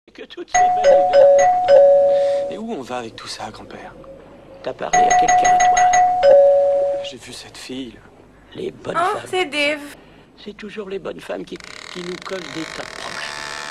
Que toutes ces belles et vertes. Et où on va avec tout ça, grand-père? T'as parlé à quelqu'un, toi? J'ai vu cette fille, là. Les bonnes femmes. C'est Dave. C'est toujours les bonnes femmes qui nous collent des tas de problèmes.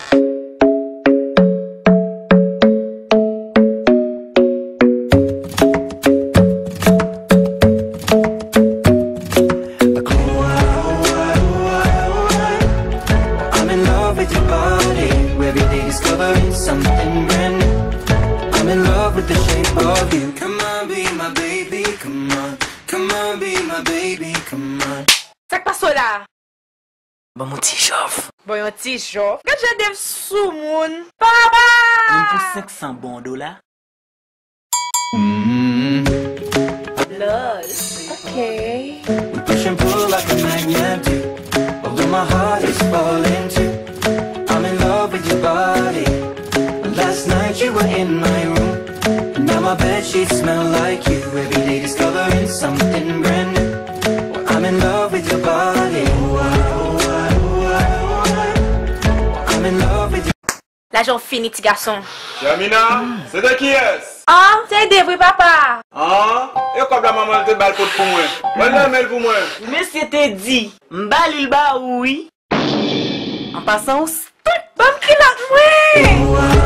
Something brand new. I'm in love with the shape of you. Come on, be my baby, come on. Come on, be my baby, come on. Ça que passe là? Bon, mon petit chauffe. Bon, un petit chauffe. Quand j'ai des sous moun. Papa! Même pour 500 bons dollars. Lol. Okay. We push and pull like a magnet do. Although my heart is falling too. I'm in love with your body. Last night you were in my room, and now my bedsheets smell like you. Every day discovering something brand new. I'm in love with your body. I'm in love with you. L'argent fini, petit garçon. Yamina, c'est de qui est-ce? Ah, c'est Dave, oui, papa. Ah, et comme la maman te balle pour moi. Voilà, mail pour moi. Monsieur te dit, m'bal il ba oui. En passant, Bon, qu'il a, oui.